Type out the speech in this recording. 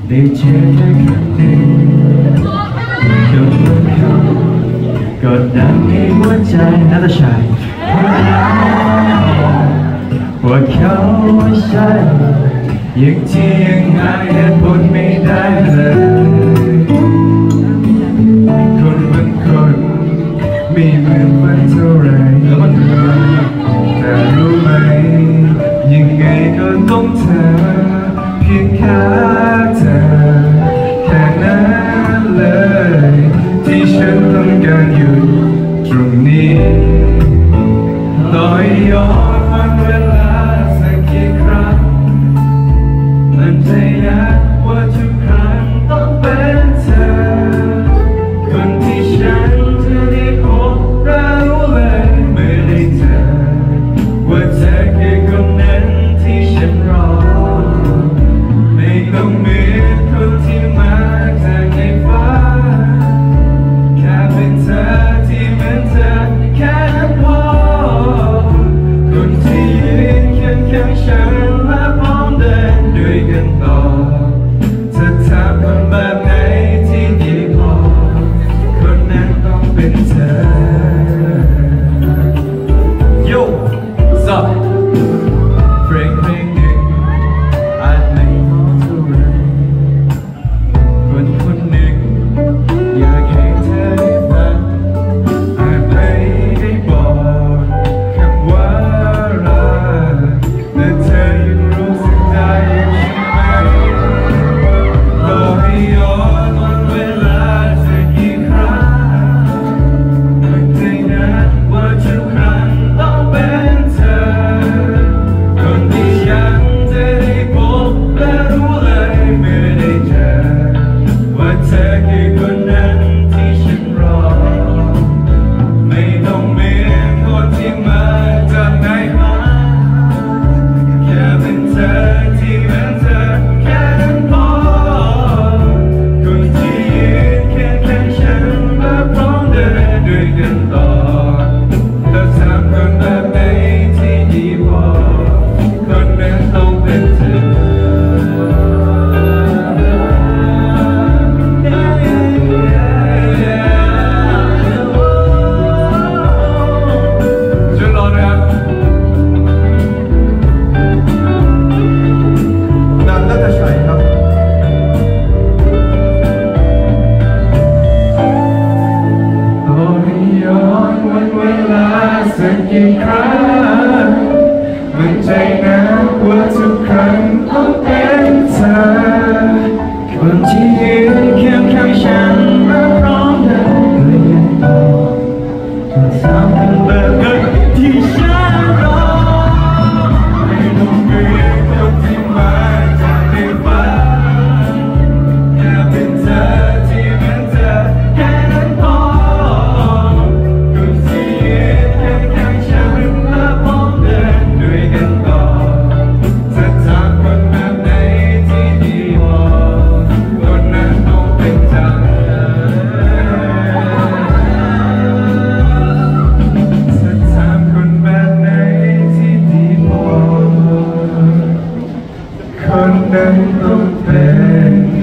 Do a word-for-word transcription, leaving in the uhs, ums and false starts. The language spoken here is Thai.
ได้เจอแค่ครั้งหนึ่งจนวันเขากดดันในหัวใจนัตชัยว่าเขาไม่ใช่ยังที่ยังหาเหตุผลไม่ได้เลยคนบางคนไม่เหมือนวันเท่าไรแต่รู้ไหมยังไงก็ต้องเธอเพียงแค่เธอแค่นั้นเลยที่ฉันต้องการอยู่ตรงนี้ต่อให้ย้อนวันเวลาสักกี่ครั้งมันจะยากว่าทุกครั้งต้องเป็นเธอคนที่ฉันจะได้พบและรู้เลยเมื่อได้เจอว่าเธอคือคนนั้นที่ฉันรอไม่ต้องเหมือนคนที่มาจากในฝันแค่เป็นเธอที่เหมือนเธอแค่นั้นพอคนที่ยืนเคียงข้างฉันและพร้อมเดินด้วยกันต่อเธอทำคนแบบไหนที่ดีพอคนนั้นต้องเป็นเธอโย่ซับเพลงเพลงหนึ่งอาจไม่เหมาะเท่าไรคนคนหนึ่งอยากให้เธอได้ฟังอาจไม่ได้บอกคำว่ารักแต่เธอยังรู้สึกได้ใช่ไหมต่อให้ย้อนวันเวลาสักกี่ครั้งมันจะนัดว่าทุกครั้งต้องเป็นเธอคนที่ฉันจะได้พบและรู้เลยเมื่อได้เจอว่าเธอคือคนนั้นที่ฉันรอไม่ต้องเหมือนคนที่มาจากไหนมาแค่เป็นเธอที่เหมือนเธอแค่นั้นพอคนที่ยืนเคียงข้างฉันและพร้อมเดินด้วยกันต่อเธอทำคนแบบไหนที่ดีพอคนนั้นต้องเป็นเธอช่วยรอหน่อยครับนันนัทชัยครับต่อให้ย้อนวันเวลาสักกี่ครั้งมันใจนะว่าทุกครั้งต้องเป็นเธอคนที่ยืนเคียงข้างฉันและพร้อมเดินด้วยกันต่อเธอทำเป็นแบบนั้นที่ฉันรอไม่ต้องเหมือนคนที่มาจากในฝันแค่เป็นเธอที่เหมือนเธอแค่นั้นพอคนที่ยืนเคียงข้างฉันและพร้อมเดินด้วยกันต่อเธอทำคนแบบไหนที่ดีพอคนนั้นต้องเป็นเธอเธอทำคนแบบไหนที่ดีพอคนนั้นต้องเป็น